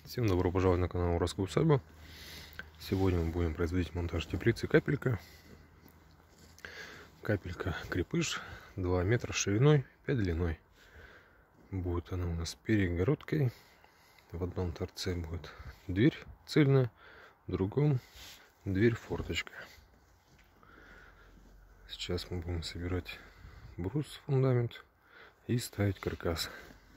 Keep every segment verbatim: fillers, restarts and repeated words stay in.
Всем добро пожаловать на канал Уральская усадьба. Сегодня мы будем производить монтаж теплицы капелька. Капелька крепыш, два метра шириной, пять длиной. Будет она у нас перегородкой. В одном торце будет дверь цельная, в другом дверь форточка. Сейчас мы будем собирать брус, фундамент и ставить каркас.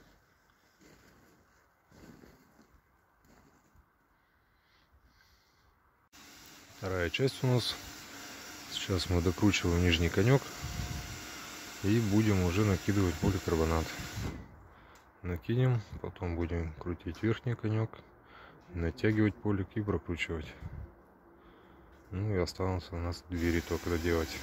Вторая часть у нас. Сейчас мы докручиваем нижний конек и будем уже накидывать поликарбонат. Накинем, потом будем крутить верхний конек, натягивать полик и прокручивать. Ну и останутся у нас двери только доделать.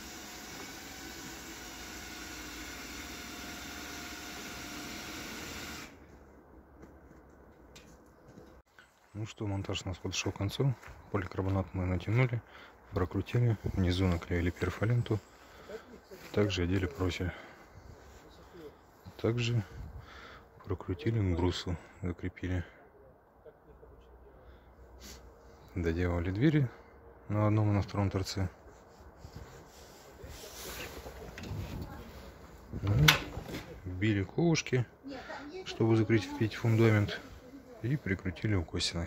Ну что, монтаж у нас подошел к концу. Поликарбонат мы натянули, прокрутили, внизу наклеили перфоленту, также одели профиль, также прокрутили к брусу, закрепили, доделали двери на одном и на втором торце. Вбили ковушки, чтобы закрепить фундамент, и прикрутили укосины.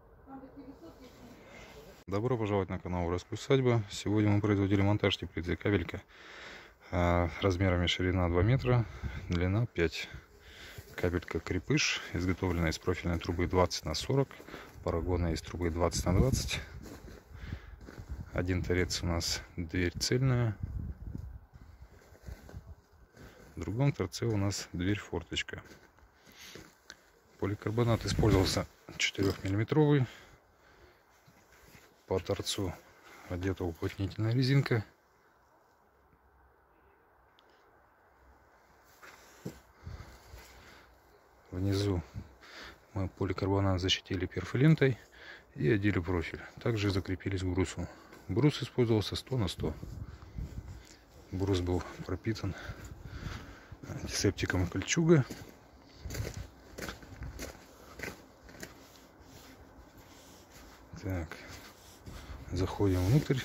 Добро пожаловать на канал Уральская усадьба. Сегодня мы производили монтаж теплицы капелька размерами ширина два метра, длина пять. Капелька крепыш, изготовлена из профильной трубы двадцать на сорок, парагона из трубы двадцать на двадцать. Один торец у нас дверь цельная, в другом торце у нас дверь форточка. Поликарбонат использовался четырёхмиллиметровый. По торцу одета уплотнительная резинка. Внизу мы поликарбонат защитили перфолентой и одели профиль. Также закрепились к брусу. Брус использовался сто на сто. Брус был пропитан антисептиком кольчуга. Так, заходим внутрь.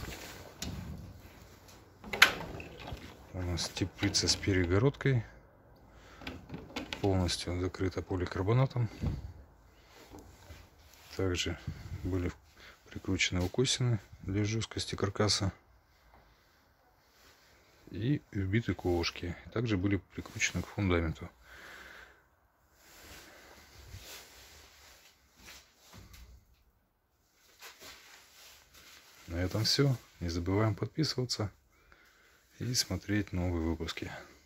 У нас теплица с перегородкой, полностью закрыта поликарбонатом. Также были прикручены укосины для жесткости каркаса и вбиты ковушки. Также были прикручены к фундаменту. На этом все. Не забываем подписываться и смотреть новые выпуски.